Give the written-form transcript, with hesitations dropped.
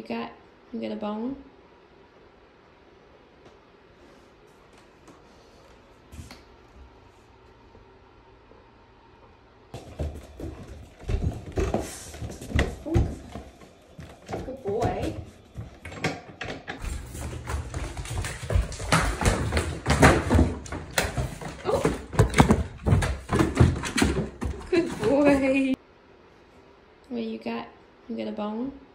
got? You got a bone? Good boy. Oh. Good boy. What you got? You got a bone?